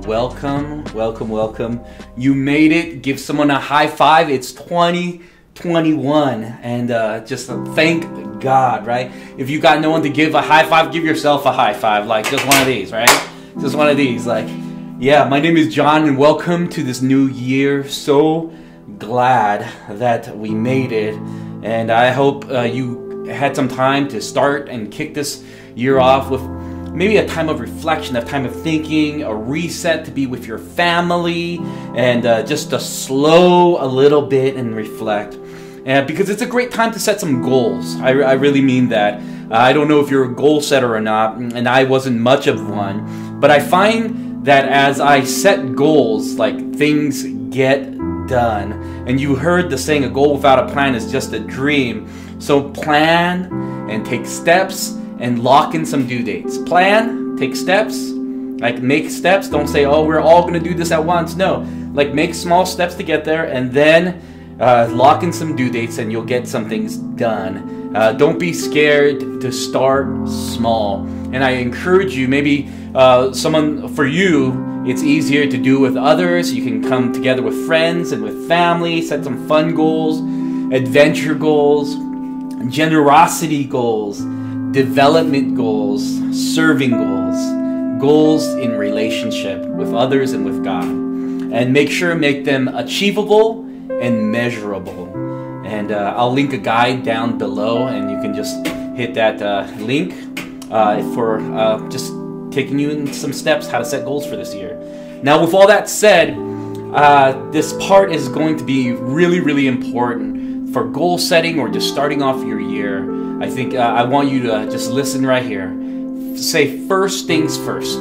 welcome, welcome, welcome. You made it. Give someone a high five. It's 2021, and just thank God, right? If you got no one to give a high five, give yourself a high five, like just one of these, right? Just one of these, like, yeah. My name is John, and welcome to this new year. So glad that we made it, and I hope you had some time to start and kick this year off with maybe a time of reflection, a time of thinking, a reset to be with your family, and just to slow a little bit and reflect. Because it's a great time to set some goals. I really mean that. I don't know if you're a goal setter or not, and I wasn't much of one, but I find that as I set goals, like, things get done. And you heard the saying, a goal without a plan is just a dream. So plan and take steps and lock in some due dates. Plan, take steps, like make steps. Don't say, oh, we're all going to do this at once. No, like make small steps to get there, and then lock in some due dates, and you'll get some things done. Don't be scared to start small. And I encourage you, maybe for you, it's easier to do with others. You can come together with friends and with family, set some fun goals, adventure goals, generosity goals, development goals, serving goals, goals in relationship with others and with God. And make them achievable and measurable. And I'll link a guide down below, and you can just hit that link for just taking you in some steps how to set goals for this year. Now, with all that said, this part is going to be really, really important for goal setting or just starting off your year. I think I want you to just listen right here. Say first things first.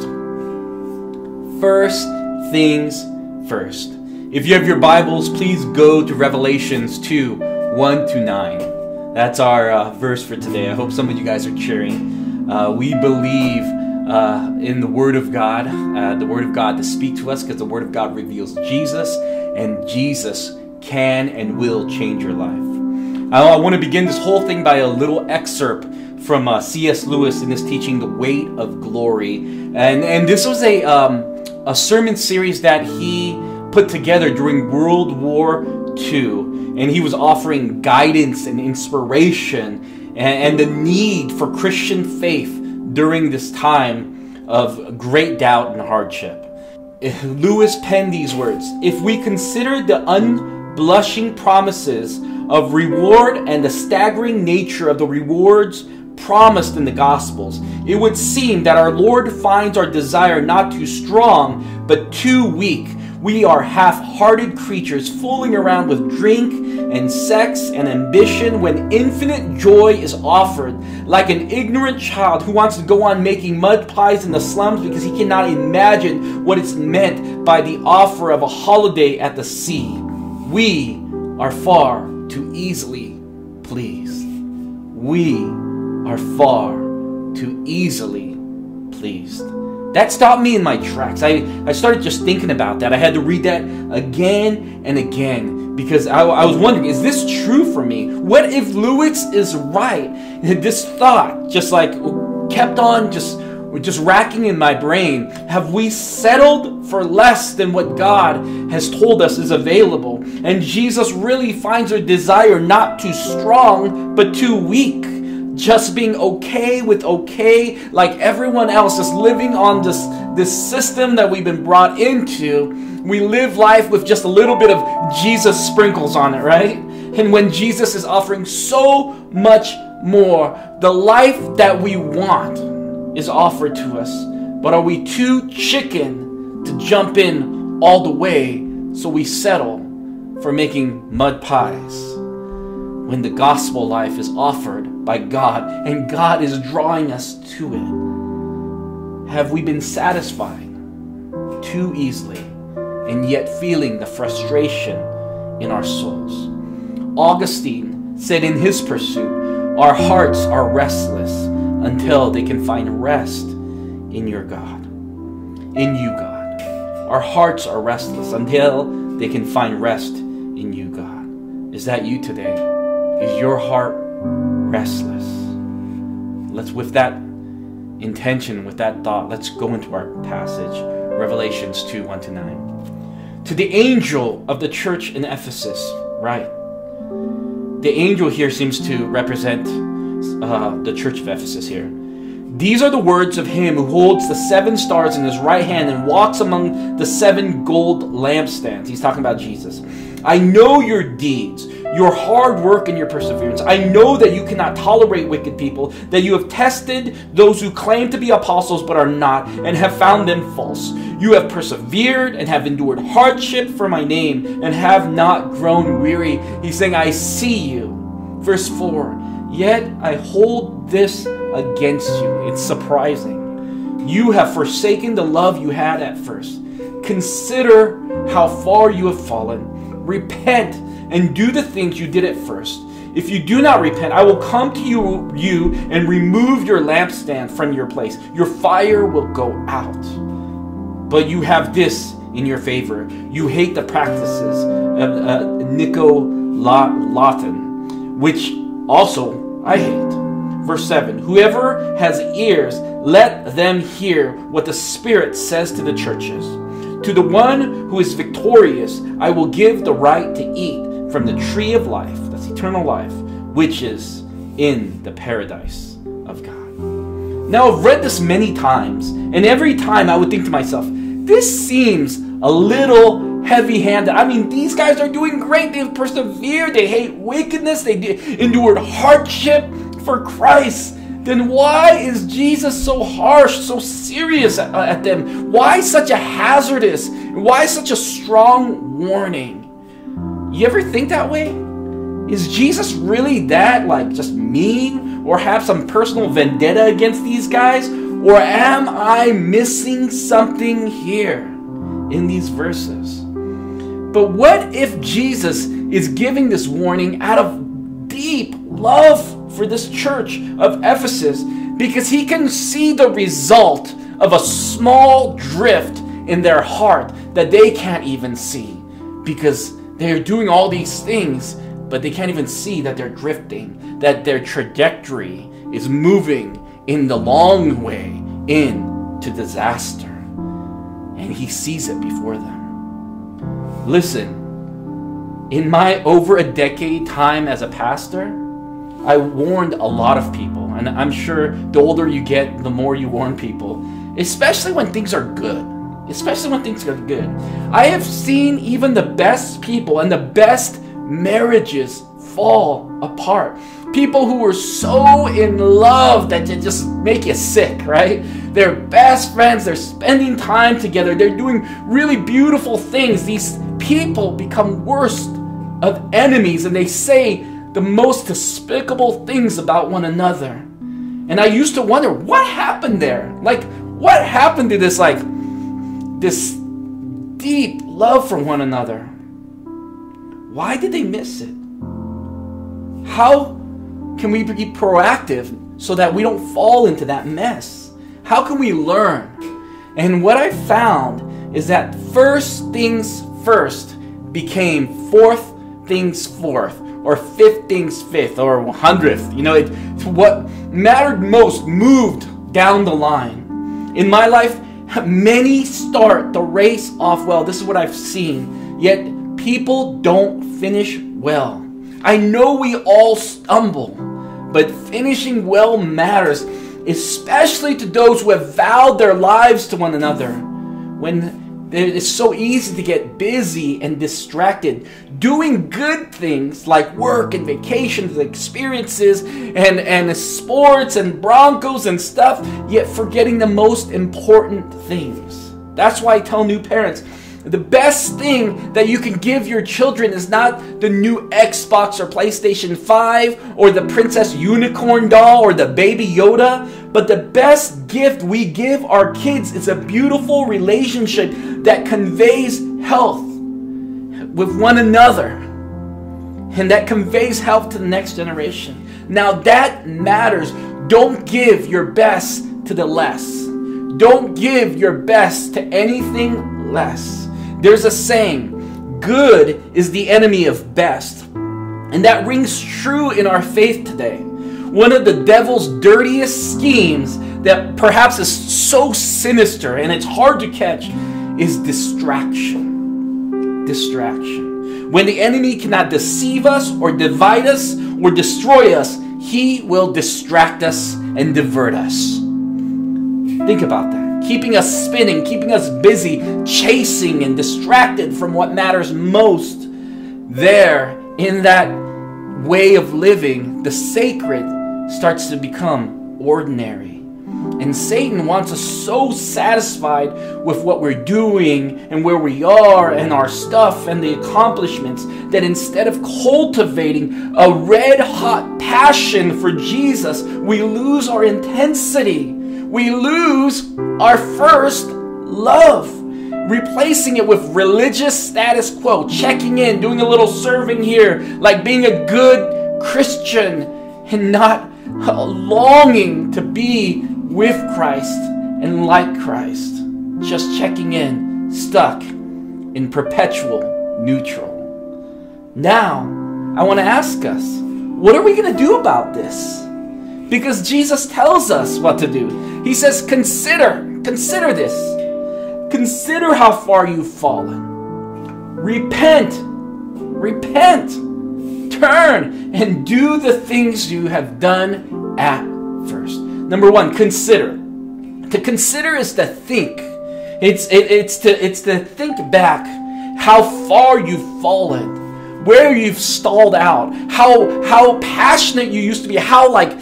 First things first. If you have your Bibles, please go to Revelations 2, 1-9. That's our verse for today. I hope some of you guys are cheering. We believe in the Word of God to speak to us, because the Word of God reveals Jesus, and Jesus can and will change your life. I want to begin this whole thing by a little excerpt from C.S. Lewis in his teaching, The Weight of Glory. And this was a sermon series that he put together during World War II. And he was offering guidance and inspiration and the need for Christian faith during this time of great doubt and hardship. Lewis penned these words: "If we consider the unblushing promises of reward and the staggering nature of the rewards promised in the Gospels, it would seem that our Lord finds our desire not too strong, but too weak. We are half-hearted creatures fooling around with drink and sex and ambition when infinite joy is offered, like an ignorant child who wants to go on making mud pies in the slums because he cannot imagine what is meant by the offer of a holiday at the sea. We are far too easily pleased. We are far too easily pleased." That stopped me in my tracks. I started just thinking about that. I had to read that again and again, because I was wondering, is this true for me? What if Lewis is right? This thought just like kept on just racking in my brain. Have we settled for less than what God has told us is available? And Jesus really finds our desire not too strong, but too weak. Just being okay with okay, like everyone else, just living on this system that we've been brought into. We live life with just a little bit of Jesus sprinkles on it, right? And when Jesus is offering so much more, the life that we want is offered to us. But are we too chicken to jump in all the way, so we settle for making mud pies when the gospel life is offered by God and God is drawing us to it? Have we been satisfied too easily and yet feeling the frustration in our souls? Augustine said in his Pursuit, "Our hearts are restless until they can find rest in your God." In you, God. Our hearts are restless until they can find rest in you, God. Is that you today? Is your heart restless? Let's, with that intention, with that thought, let's go into our passage. Revelations 2, 1-9. To the angel of the church in Ephesus, right? The angel here seems to represent the church of Ephesus here. These are the words of him who holds the 7 stars in his right hand and walks among the 7 gold lampstands. He's talking about Jesus. I know your deeds, your hard work and your perseverance. I know that you cannot tolerate wicked people, that you have tested those who claim to be apostles but are not, and have found them false. You have persevered and have endured hardship for my name and have not grown weary. He's saying, I see you. Verse 4, yet I hold this against you. It's surprising. You have forsaken the love you had at first. Consider how far you have fallen. Repent and do the things you did at first. If you do not repent, I will come to you and remove your lampstand from your place. Your fire will go out. But you have this in your favor. You hate the practices of Nicolaitans, which also I hate. Verse 7, whoever has ears, let them hear what the Spirit says to the churches. To the one who is victorious, I will give the right to eat from the tree of life, that's eternal life, which is in the paradise of God. Now, I've read this many times, and every time I would think to myself, this seems a little heavy-handed. I mean, these guys are doing great. They've persevered. They hate wickedness. They endured hardship for Christ. Then why is Jesus so harsh, so serious at them? Why such a hazardous? Why such a strong warning? You ever think that way? Is Jesus really that, just mean, or have some personal vendetta against these guys? Or am I missing something here in these verses? But what if Jesus is giving this warning out of deep love for this church of Ephesus, because he can see the result of a small drift in their heart that they can't even see, because they're doing all these things, but they can't even see that they're drifting, that their trajectory is moving in the long way into disaster, and he sees it before them. Listen, in my over a decade time as a pastor, I warned a lot of people, and I'm sure the older you get, the more you warn people, especially when things are good. Especially when things are good. I have seen even the best people and the best marriages fall apart. People who were so in love that they just make you sick, right? They're best friends, they're spending time together, they're doing really beautiful things. These people become worse of enemies, and they say the most despicable things about one another. And I used to wonder, what happened there? What happened to this deep love for one another? Why did they miss it? How can we be proactive so that we don't fall into that mess? How can we learn? And what I found is that first things first became fourth things fourth, or fifth things fifth, or 100th. What mattered most moved down the line. In my life, many start the race off well. This is what I've seen. Yet people don't finish well. I know we all stumble, but finishing well matters, especially to those who have vowed their lives to one another. When it's so easy to get busy and distracted, doing good things like work and vacations, experiences, and sports and Broncos and stuff, yet forgetting the most important things. That's why I tell new parents, the best thing that you can give your children is not the new Xbox or PlayStation 5 or the Princess Unicorn doll or the Baby Yoda, but the best gift we give our kids is a beautiful relationship that conveys health with one another and that conveys health to the next generation. Now that matters. Don't give your best to the less. Don't give your best to anything less. There's a saying, good is the enemy of best. And that rings true in our faith today. One of the devil's dirtiest schemes that perhaps is so sinister and it's hard to catch is distraction. Distraction. When the enemy cannot deceive us or divide us or destroy us, he will distract us and divert us. Think about that. Keeping us spinning, keeping us busy, chasing and distracted from what matters most. There, in that way of living, the sacred starts to become ordinary. And Satan wants us so satisfied with what we're doing and where we are and our stuff and the accomplishments that instead of cultivating a red-hot passion for Jesus, we lose our intensity. We lose our first love, replacing it with religious status quo, checking in, doing a little serving here, like being a good Christian and not longing to be with Christ and like Christ, just checking in, stuck in perpetual neutral. Now, I want to ask us, what are we going to do about this? Because Jesus tells us what to do. He says, consider this. Consider how far you've fallen. Repent, turn, and do the things you have done at first. Number one, consider. To consider is to think. It's to think back how far you've fallen, where you've stalled out, how passionate you used to be, how like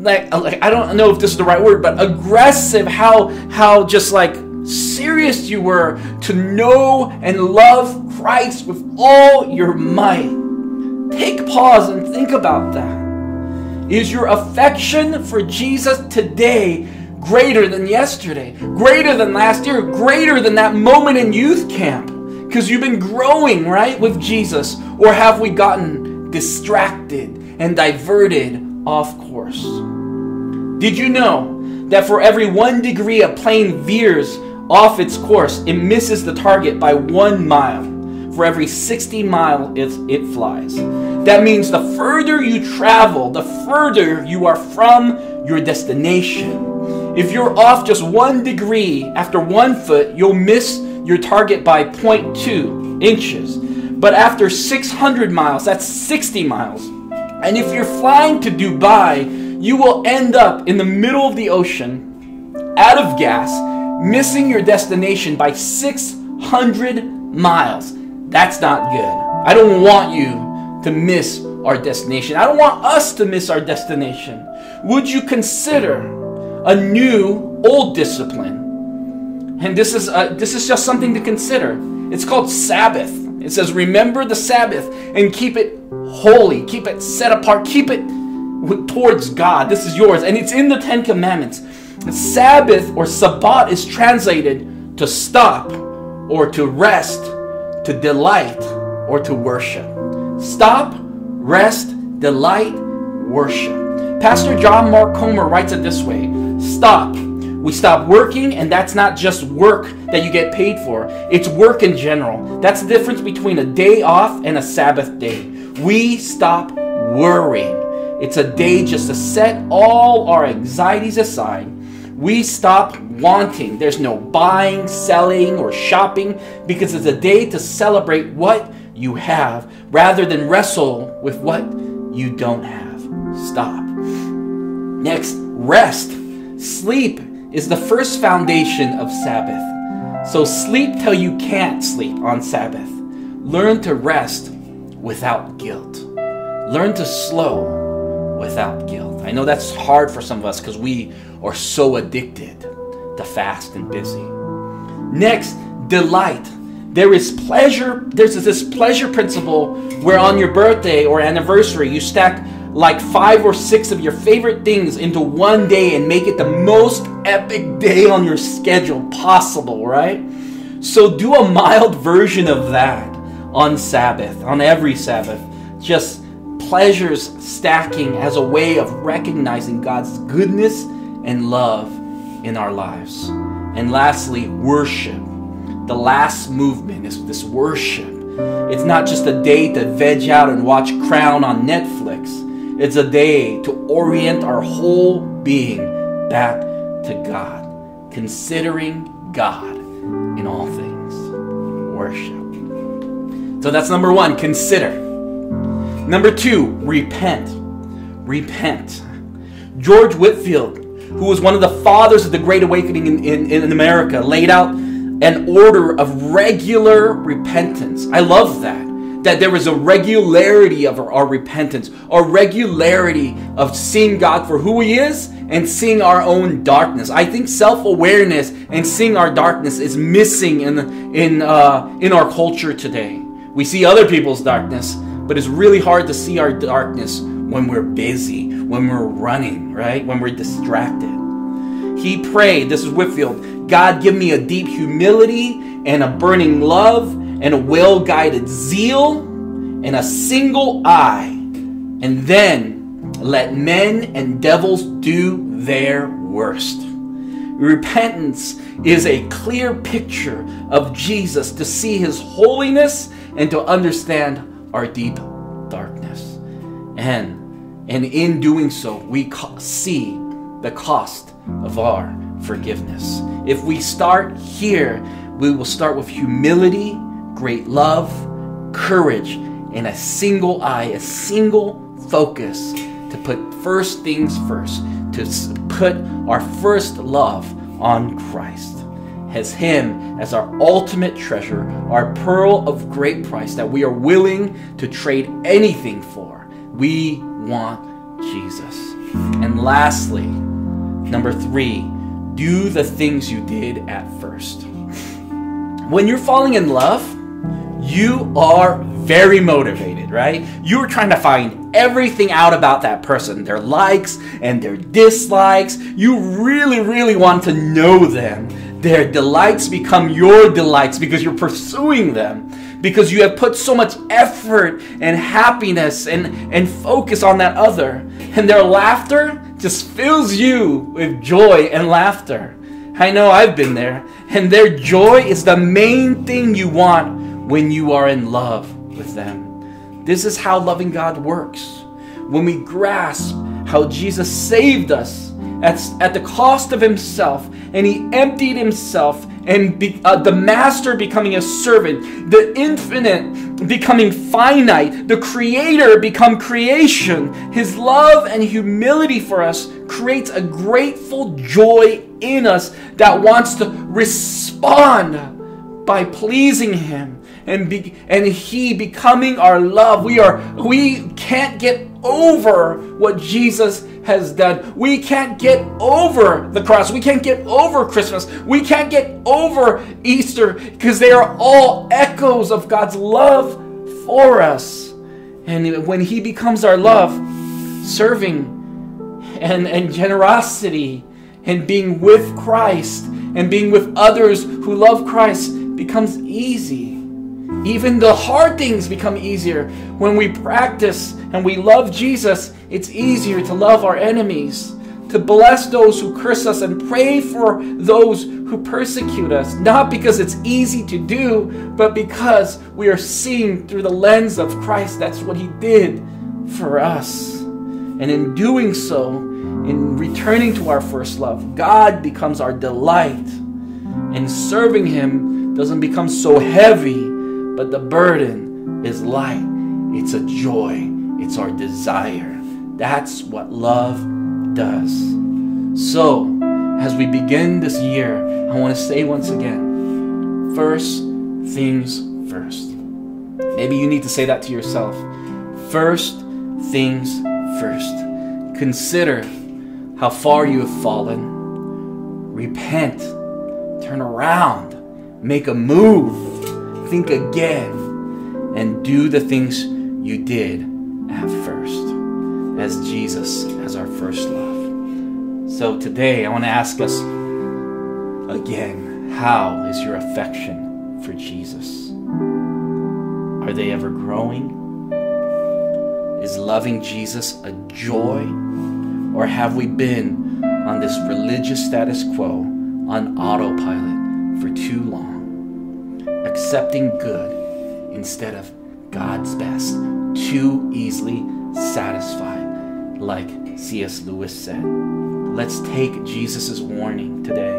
I don't know if this is the right word, but aggressive, how just like serious you were to know and love Christ with all your might. Take pause and think about that. Is your affection for Jesus today greater than yesterday, greater than last year, greater than that moment in youth camp? Because you've been growing, right, with Jesus. Or have we gotten distracted and diverted off course? Did you know that for every 1 degree a plane veers off its course, it misses the target by 1 mile? For every 60 miles it flies. That means the further you travel, the further you are from your destination. If you're off just 1 degree after 1 foot, you'll miss your target by 0.2 inches. But after 600 miles, that's 60 miles. And if you're flying to Dubai, you will end up in the middle of the ocean, out of gas, missing your destination by 600 miles. That's not good. I don't want you to miss our destination. I don't want us to miss our destination. Would you consider a new old discipline? And this is just something to consider. It's called Sabbath. It says, remember the Sabbath and keep it holy. Keep it set apart. Keep it towards God. This is yours. And it's in the 10 Commandments. Sabbath or Sabbat is translated to stop or to rest, to delight, or to worship. Stop, rest, delight, worship. Pastor John Mark Comer writes it this way. Stop. We stop working, and that's not just work that you get paid for. It's work in general. That's the difference between a day off and a Sabbath day. We stop worrying. It's a day just to set all our anxieties aside. We stop wanting. There's no buying, selling, or shopping because it's a day to celebrate what you have rather than wrestle with what you don't have. Stop. Next, rest. Sleep is the first foundation of Sabbath. So sleep till you can't sleep on Sabbath. Learn to rest without guilt. Learn to slow without guilt. I know that's hard for some of us because we are so addicted to fast and busy. Next, delight. There is pleasure. There's this pleasure principle where on your birthday or anniversary you stack like 5 or 6 of your favorite things into one day and make it the most epic day on your schedule possible, right? So do a mild version of that on Sabbath, on every Sabbath. Just pleasures stacking as a way of recognizing God's goodness and love in our lives. And lastly, worship. The last movement is this worship. It's not just a day to veg out and watch Crown on Netflix. It's a day to orient our whole being back to God, considering God in all things. Worship. So that's number one, consider. Number two, repent. Repent. George Whitefield, who was one of the fathers of the Great Awakening in America, laid out an order of regular repentance. I love that there was a regularity of our repentance, a regularity of seeing God for who He is and seeing our own darkness. I think self-awareness and seeing our darkness is missing in our culture today. We see other people's darkness, but it's really hard to see our darkness when we're busy, when we're running, right? When we're distracted. He prayed, this is Whitefield, God, give me a deep humility and a burning love and a well-guided zeal and a single eye. And then let men and devils do their worst. Repentance is a clear picture of Jesus, to see His holiness and to understand our deep darkness. And in doing so, we see the cost of our forgiveness. If we start here, we will start with humility, great love, courage, and a single eye, a single focus to put first things first, to put our first love on Christ, as Him as our ultimate treasure, our pearl of great price that we are willing to trade anything for. We want Jesus. And lastly, number three, do the things you did at first. When you're falling in love, you are very motivated, right? You're trying to find everything out about that person, their likes and their dislikes. You really, really want to know them. Their delights become your delights because you're pursuing them, because you have put so much effort and happiness and focus on that other. And their laughter just fills you with joy and laughter. I know I've been there. And their joy is the main thing you want when you are in love with them. This is how loving God works. When we grasp how Jesus saved us at the cost of Himself, and He emptied Himself, and the master becoming a servant, the infinite becoming finite, the creator become creation. His love and humility for us creates a grateful joy in us that wants to respond by pleasing Him and He becoming our love. We can't get over what Jesus has done. We can't get over the cross. We can't get over Christmas. We can't get over Easter, because they are all echoes of God's love for us. And when He becomes our love, serving and generosity and being with Christ and being with others who love Christ becomes easy. Even the hard things become easier. When we practice and we love Jesus, it's easier to love our enemies, to bless those who curse us, and pray for those who persecute us. Not because it's easy to do, but because we are seeing through the lens of Christ. That's what He did for us. And in doing so, in returning to our first love, God becomes our delight. And serving Him doesn't become so heavy, but the burden is light. It's a joy. It's our desire. That's what love does. So, as we begin this year, I want to say once again, first things first. Maybe you need to say that to yourself. First things first. Consider how far you have fallen. Repent. Turn around. Make a move. Think again, and do the things you did at first, as Jesus as our first love. So today I want to ask us again, how is your affection for Jesus? Are they ever growing? Is loving Jesus a joy? Or have we been on this religious status quo on autopilot for too long? Accepting good instead of God's best, too easily satisfied, like C.S. Lewis said. let's take Jesus' warning today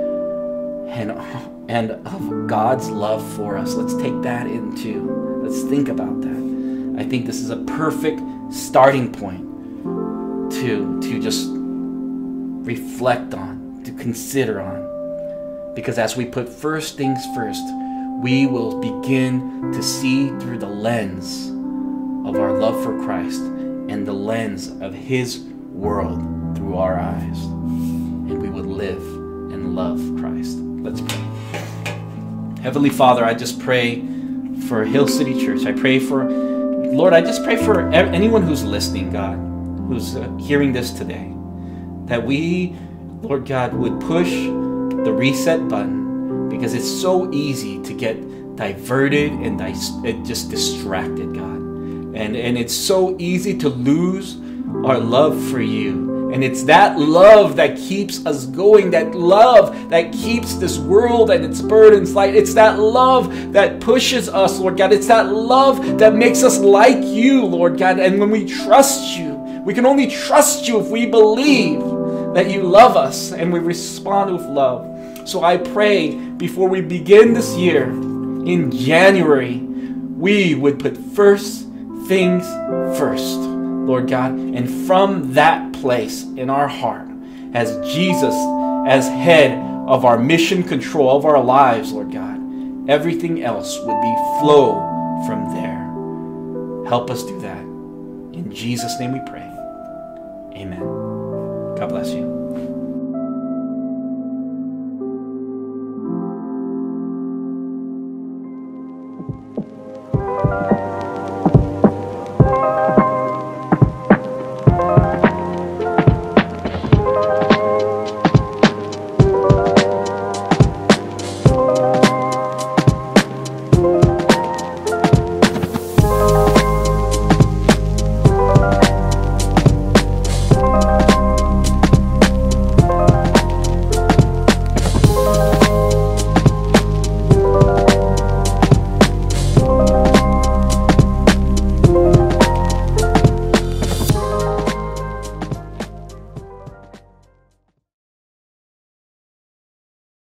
and of God's love for us. Let's take that into. Let's think about that. I think this is a perfect starting point to just reflect on, to consider on. Because as we put first things first, we will begin to see through the lens of our love for Christ and the lens of His world through our eyes. And we would live and love Christ. Let's pray. Heavenly Father, I just pray for Hill City Church. I pray for, Lord, I just pray for anyone who's listening, God, who's hearing this today, that we, Lord God, would push the reset button, because it's so easy to get diverted and just distracted, God. And it's so easy to lose our love for you. And it's that love that keeps us going, that love that keeps this world and its burdens light. It's that love that pushes us, Lord God. It's that love that makes us like you, Lord God. And when we trust you, we can only trust you if we believe that you love us and we respond with love. So I pray before we begin this year, in January, we would put first things first, Lord God. And from that place in our heart, as Jesus, as head of our mission control of our lives, Lord God, everything else would be flow from there. Help us do that. In Jesus' name we pray. Amen. God bless you.